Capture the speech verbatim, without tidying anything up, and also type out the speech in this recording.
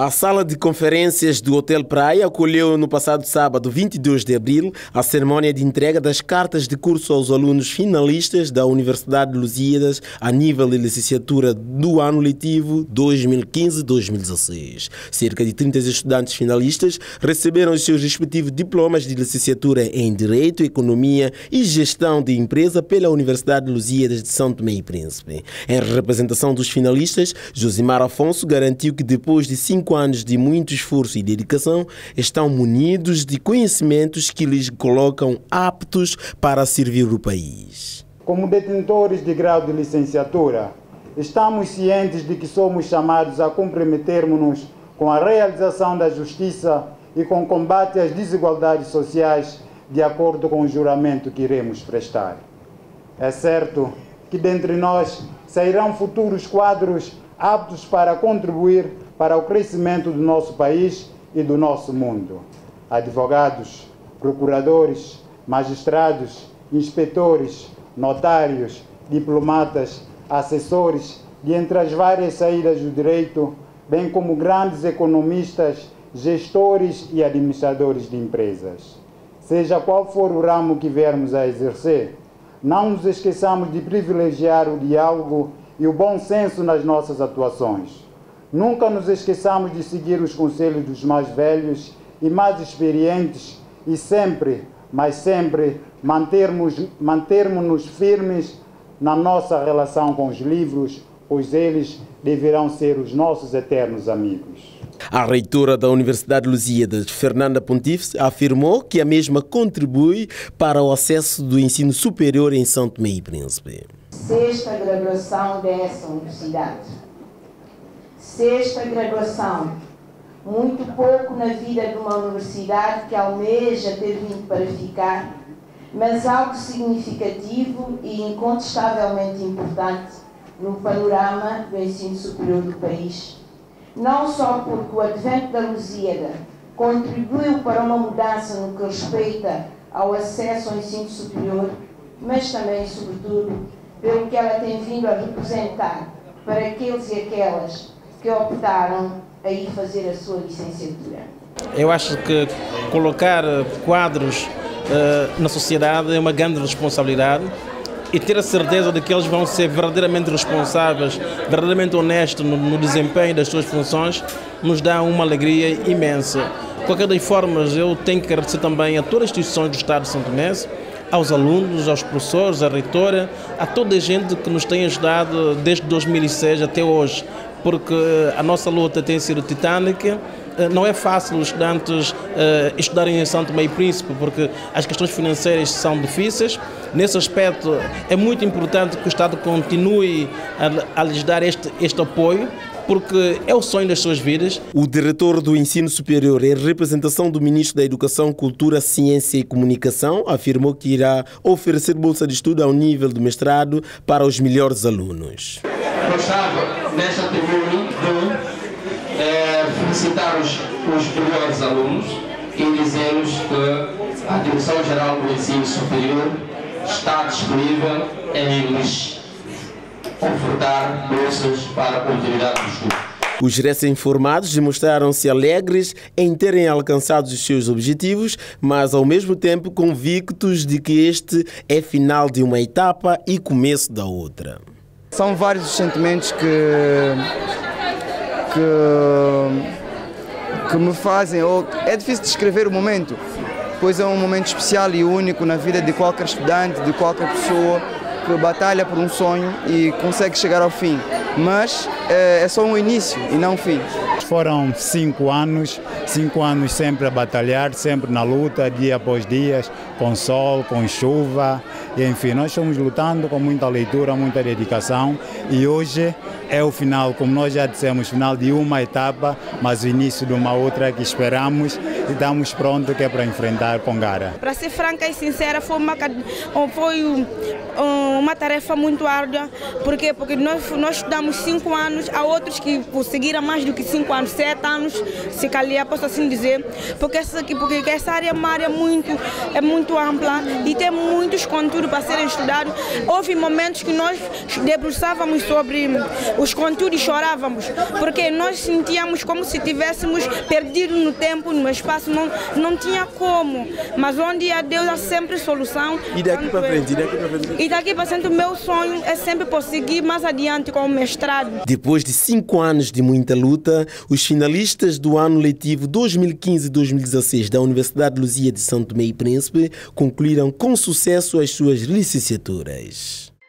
A sala de conferências do Hotel Praia acolheu no passado sábado, vinte e dois de abril, a cerimónia de entrega das cartas de curso aos alunos finalistas da Universidade de Lusíadas a nível de licenciatura do ano letivo dois mil e quinze a dois mil e dezesseis. Cerca de trinta estudantes finalistas receberam os seus respectivos diplomas de licenciatura em Direito, Economia e Gestão de Empresa pela Universidade de Lusíadas de São Tomé e Príncipe. Em representação dos finalistas, Josimar Afonso garantiu que depois de cinco anos de muito esforço e dedicação, estão munidos de conhecimentos que lhes colocam aptos para servir o país. Como detentores de grau de licenciatura, estamos cientes de que somos chamados a comprometermos-nos com a realização da justiça e com o combate às desigualdades sociais de acordo com o juramento que iremos prestar. É certo que dentre nós sairão futuros quadros aptos para contribuir para o crescimento do nosso país e do nosso mundo. Advogados, procuradores, magistrados, inspetores, notários, diplomatas, assessores, de entre as várias saídas do direito, bem como grandes economistas, gestores e administradores de empresas. Seja qual for o ramo que viermos a exercer, não nos esqueçamos de privilegiar o diálogo e o bom senso nas nossas atuações. Nunca nos esqueçamos de seguir os conselhos dos mais velhos e mais experientes e sempre, mas sempre, mantermos, mantermos-nos firmes na nossa relação com os livros, pois eles deverão ser os nossos eternos amigos. A reitora da Universidade de Lusíadas, Fernanda Pontífice, afirmou que a mesma contribui para o acesso do ensino superior em São Tomé e Príncipe. Sexta graduação dessa universidade. Sexta graduação, muito pouco na vida de uma universidade que almeja ter vindo para ficar, mas algo significativo e incontestavelmente importante no panorama do ensino superior do país. Não só porque o advento da Lusíada contribuiu para uma mudança no que respeita ao acesso ao ensino superior, mas também, sobretudo, pelo que ela tem vindo a representar para aqueles e aquelas que optaram a ir fazer a sua licenciatura. Eu acho que colocar quadros uh, na sociedade é uma grande responsabilidade e ter a certeza de que eles vão ser verdadeiramente responsáveis, verdadeiramente honestos no, no desempenho das suas funções, nos dá uma alegria imensa. De qualquer das formas, eu tenho que agradecer também a todas as instituições do Estado de São Tomé, aos alunos, aos professores, à reitora, a toda a gente que nos tem ajudado desde dois mil e seis até hoje, porque a nossa luta tem sido titânica. Não é fácil os estudantes uh, estudarem em São Tomé e Príncipe, porque as questões financeiras são difíceis. Nesse aspecto, é muito importante que o Estado continue a, a lhes dar este, este apoio, porque é o sonho das suas vidas. O diretor do Ensino Superior, em representação do Ministro da Educação, Cultura, Ciência e Comunicação, afirmou que irá oferecer bolsa de estudo ao nível do mestrado para os melhores alunos. Gostava, nesta tribuna, de é, felicitar os, os melhores alunos e dizer-lhes que a Direção-Geral do Ensino Superior está disponível em lhes ofertar bolsas para a continuidade do estudo. Os recém-formados demonstraram-se alegres em terem alcançado os seus objetivos, mas ao mesmo tempo convictos de que este é final de uma etapa e começo da outra. São vários os sentimentos que, que, que me fazem, ou é difícil descrever o momento, pois é um momento especial e único na vida de qualquer estudante, de qualquer pessoa que batalha por um sonho e consegue chegar ao fim, mas é, é só um início e não um fim. Foram cinco anos, cinco anos sempre a batalhar, sempre na luta, dia após dia, com sol, com chuva, e enfim, nós estamos lutando com muita leitura, muita dedicação, e hoje é o final, como nós já dissemos, final de uma etapa, mas o início de uma outra que esperamos e estamos prontos que é para enfrentar com garra. Para ser franca e sincera, foi uma, foi uma tarefa muito árdua, porque, porque nós, nós estudamos cinco anos, há outros que conseguiram mais do que cinco anos, sete anos, se calhar, posso assim dizer, porque essa, porque essa área é uma área muito, é muito ampla e tem muitos conteúdos para serem estudados. Houve momentos que nós debruçávamos sobre os conteúdos chorávamos, porque nós sentíamos como se tivéssemos perdido no tempo, no espaço, não, não tinha como. Mas onde há Deus há sempre solução. E daqui para frente, e daqui para frente? E daqui para frente o meu sonho é sempre prosseguir mais adiante com o mestrado. Depois de cinco anos de muita luta, os finalistas do ano letivo dois mil e quinze dois mil e dezasseis da Universidade de Luzia de São Tomé e Príncipe concluíram com sucesso as suas licenciaturas.